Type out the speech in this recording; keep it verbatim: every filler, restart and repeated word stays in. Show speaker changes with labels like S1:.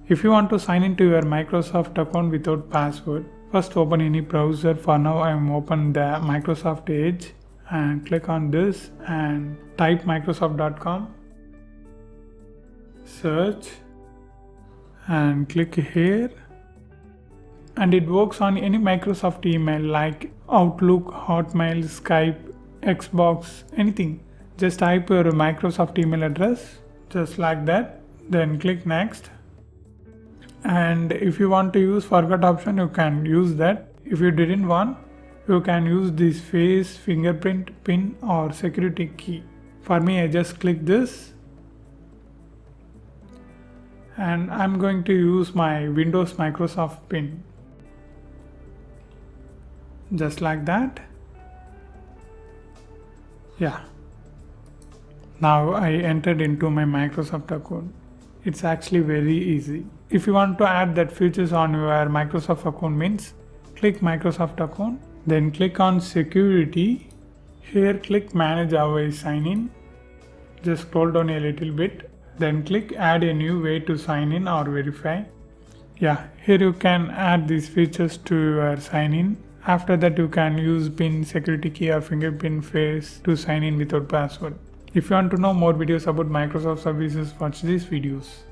S1: If you want to sign into your Microsoft account without password, first open any browser. For now I am open the Microsoft Edge and click on this and type microsoft dot com, search and click here, and it works on any Microsoft email like Outlook, Hotmail, Skype, Xbox, anything. Just type your Microsoft email address just like that, then click next. And if you want to use forgot option, you can use that. If you didn't want, you can use this face, fingerprint, pin or security key. For me, I just click this and I'm going to use my Windows Microsoft pin. Just like that. Yeah. Now I entered into my Microsoft account. It's actually very easy. If you want to add that features on your Microsoft account means, click Microsoft account, then click on security. Here click manage how I sign in. Just scroll down a little bit. Then click add a new way to sign in or verify. Yeah, here you can add these features to your sign in. After that you can use pin, security key or fingerprint face to sign in without password. If you want to know more videos about Microsoft services, watch these videos.